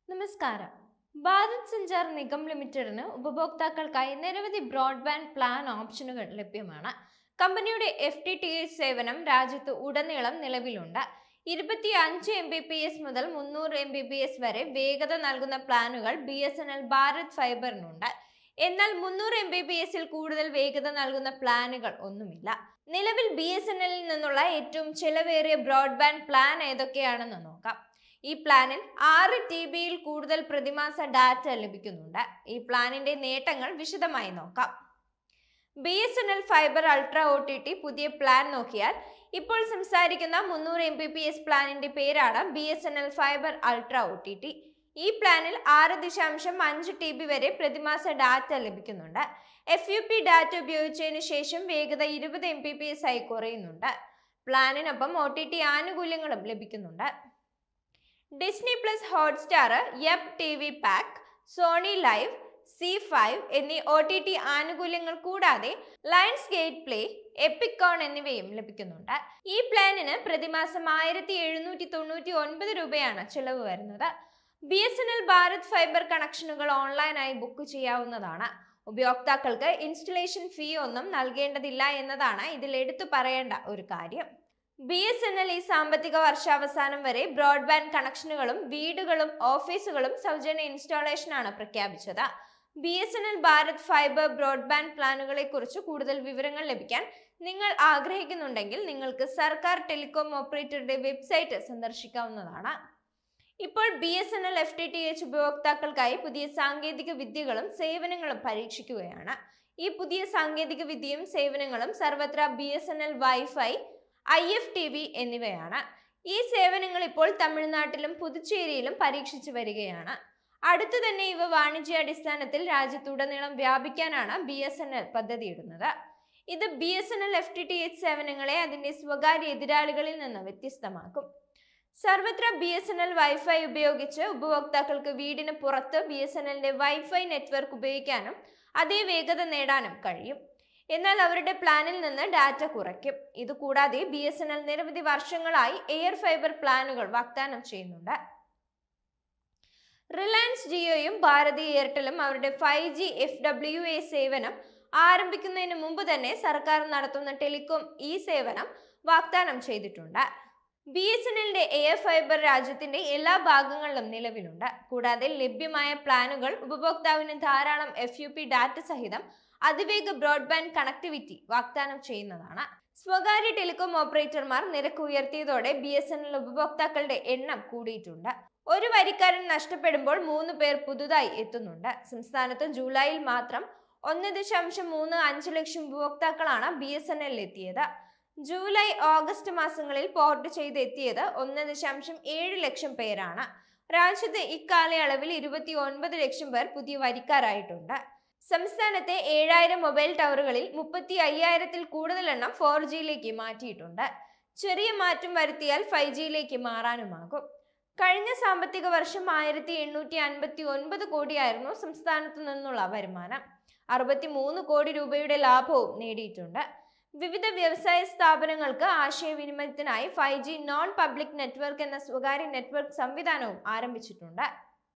നമസ്കാരം. ഭാരത് സഞ്ചാർ നിഗം ലിമിറ്റഡിന് ഉപഭോക്താക്കൾക്കായി നിരവധി ബ്രോഡ്ബാൻഡ് പ്ലാൻ ഓപ്ഷനുകൾ ലഭ്യമാണ്. കമ്പനിയുടെ FTTH സേവനം രാജ്യത്ത് ഉടനീളം നിലവിലുണ്ട്. 25 Mbps മുതൽ 300 Mbps വരെ വേഗത നൽകുന്ന പ്ലാനുകൾ BSNL ഭാരത് ഫൈബറിനുണ്ട്. എന്നാൽ 300 Mbps കൂടുതൽ വേഗത നൽകുന്ന പ്ലാനുകൾ ഒന്നുമില്ല. നിലവിൽ BSNL നിന്നുള്ള ഏറ്റവും ചെലവേറിയ ബ്രോഡ്ബാൻഡ് പ്ലാൻ ഏതൊക്കെയാണെന്ന് നോക്കാം. ഈ പ്ലാനിൽ 6 TB കൂടുതൽ പ്രതിമാസ ഡാറ്റ ലഭിക്കുന്നുണ്ട്. ഈ പ്ലാനിന്റെ നേട്ടങ്ങൾ വിശദമായി നോക്കാം. BSNL ഫൈബർ അൾട്ര OTT പുതിയ പ്ലാൻ നോക്കിയാൽ ഇപ്പോൾ സംസാരിക്കുന്ന 300 Mbps പ്ലാനിന്റെ പേരാണ് BSNL ഫൈബർ അൾട്ര OTT. ഈ പ്ലാനിൽ 6.5 TB വരെ പ്രതിമാസ ഡാറ്റ ലഭിക്കുന്നുണ്ട്. FUP ഡാറ്റ ഉപയോഗിച്ചതിന് ശേഷം വേഗത 20 Mbps ആയി കുറയുന്നുണ്ട്. പ്ലാനിനൊപ്പം OTT ആനുകൂല്യങ്ങളും ലഭിക്കുന്നുണ്ട്. Disney plus Hotstar, Yupp TV pack, Sony Liv, C5 എന്നീ OTT ആനുകൂല്യങ്ങൾ കൂടാതെ ലയൺസ് ഗേറ്റ് പ്ലേ, എപ്പിക്കോൺ എന്നിവയും ലഭിക്കുന്നുണ്ട്. ഈ പ്ലാനിന് പ്രതിമാസം 1799 രൂപയാണ് ചിലവ് വരുന്നത്. BSNL ഭാരത് ഫൈബർ കണക്ഷനുകൾ ഓൺലൈനായി ബുക്ക് ചെയ്യാവുന്നതാണ്. ഉപയോക്താക്കൾക്ക് ഇൻസ്റ്റലേഷൻ ഫീ ഒന്നും നൽകേണ്ടതില്ല എന്നതാണ് ഇതിൽ എടുത്തു പറയേണ്ട ഒരു കാര്യം. BSNL ഈ സാമ്പത്തിക വർഷാവസാനം വരെ ബ്രോഡ്ബാൻഡ് കണക്ഷനുകളും വീടുകളും ഓഫീസുകളും സൗജന്യ ഇൻസ്റ്റാളേഷനാണ് പ്രഖ്യാപിച്ചത്. BSNL ഭാരത് ഫൈബർ ബ്രോഡ്ബാൻഡ് പ്ലാനുകളെ കുറിച്ച് കൂടുതൽ വിവരങ്ങൾ ലഭിക്കാൻ നിങ്ങൾ ആഗ്രഹിക്കുന്നുണ്ടെങ്കിൽ നിങ്ങൾക്ക് സർക്കാർ ടെലികോം ഓപ്പറേറ്ററുടെ വെബ്സൈറ്റ് സന്ദർശിക്കാവുന്നതാണ്. ഇപ്പോൾ BSNL FTTH ഉപഭോക്താക്കൾക്കായി പുതിയ സാങ്കേതിക വിദ്യകളും സേവനങ്ങളും പരീക്ഷിക്കുകയാണ്. ഈ പുതിയ സാങ്കേതിക വിദ്യയും സേവനങ്ങളും സർവത്ര BSNL വൈഫൈ, IFTV എന്നിവയാണ്. ഈ സേവനങ്ങൾ ഇപ്പോൾ തമിഴ്നാട്ടിലും പുതുച്ചേരിയിലും പരീക്ഷിച്ചു വരികയാണ്. അടുത്തു തന്നെ ഇവ വാണിജ്യാടിസ്ഥാനത്തിൽ രാജ്യത്തുടനീളം വ്യാപിക്കാനാണ് BSNL പദ്ധതിയിടുന്നത്. ഇത് BSNL FTTH സേവനങ്ങളെ അതിന്റെ സ്വകാര്യ എതിരാളികളിൽ നിന്ന് വ്യത്യസ്തമാക്കും. സർവത്ര BSNL വൈഫൈ ഉപയോഗിച്ച് ഉപഭോക്താക്കൾക്ക് വീടിന് പുറത്ത് BSNLന്റെ വൈഫൈ നെറ്റ്വർക്ക് ഉപയോഗിക്കാനും അതേ വേഗത നേടാനും കഴിയും. എന്നാൽ അവരുടെ പ്ലാനിൽ നിന്ന് ഡാറ്റ കുറയ്ക്കും. ഇതുകൂടാതെ BSNL നിരവധി വർഷങ്ങളായി എയർ ഫൈബർ പ്ലാനുകൾ വാഗ്ദാനം ചെയ്യുന്നുണ്ട്. റിലയൻസ് ജിയോയും ഭാരതി എയർടെലും അവരുടെ 5G FWA സേവനം ആരംഭിക്കുന്നതിന് മുമ്പ് തന്നെ സർക്കാർ നടത്തുന്ന ടെലികോം ഈ സേവനം വാഗ്ദാനം ചെയ്തിട്ടുണ്ട്. BSNLന്റെ എയർ ഫൈബർ രാജ്യത്തിന്റെ എല്ലാ ഭാഗങ്ങളിലും നിലവിലുണ്ട്. കൂടാതെ ലഭ്യമായ പ്ലാനുകൾ ഉപഭോക്താവിന് ധാരാളം FUP ഡാറ്റ സഹിതം അതിവേഗ ബ്രോഡ്ബാൻഡ് കണക്ടിവിറ്റി വാഗ്ദാനം ചെയ്യുന്നതാണ്. സ്വകാര്യ ടെലികോം ഓപ്പറേറ്റർമാർ നിരക്ക് ഉയർത്തിയതോടെ BSNL ഉപഭോക്താക്കളുടെ എണ്ണം കൂടിയിട്ടുണ്ട്. ഒരു വരിക്കാരൻ നഷ്ടപ്പെടുമ്പോൾ 3 പേർ പുതുതായി എത്തുന്നുണ്ട്. സംസ്ഥാനത്ത് ജൂലൈയിൽ മാത്രം 1.35 ലക്ഷം ഉപഭോക്താക്കളാണ് BSNL എത്തിയത്. ജൂലൈ, ഓഗസ്റ്റ് മാസങ്ങളിൽ പോർട്ട് ചെയ്ത് എത്തിയത് 1.7 ലക്ഷം പേരാണ്. രാജ്യത്ത് ഇക്കാലയളവിൽ 29 ലക്ഷം പേർ പുതിയ വരിക്കാരായിട്ടുണ്ട്. സംസ്ഥാനത്തെ 7000 മൊബൈൽ ടവറുകളിൽ 35,000-ൽ കൂടുതൽ എണ്ണം 4Gയിലേക്ക് മാറ്റിയിട്ടുണ്ട്. ചെറിയ മാറ്റം വരുത്തിയാൽ 5Gയിലേക്ക് മാറാനുമാകും. കഴിഞ്ഞ സാമ്പത്തിക വർഷം 1859 കോടിയായിരുന്നു സംസ്ഥാനത്തു നിന്നുള്ള വരുമാനം. 63 കോടി രൂപയുടെ ലാഭവും നേടിയിട്ടുണ്ട്. വിവിധ വ്യവസായ സ്ഥാപനങ്ങൾക്ക് ആശയവിനിമയത്തിനായി 5G നോൺ പബ്ലിക് നെറ്റ്വർക്ക് എന്ന സ്വകാര്യ നെറ്റ്വർക്ക് സംവിധാനവും ആരംഭിച്ചിട്ടുണ്ട്.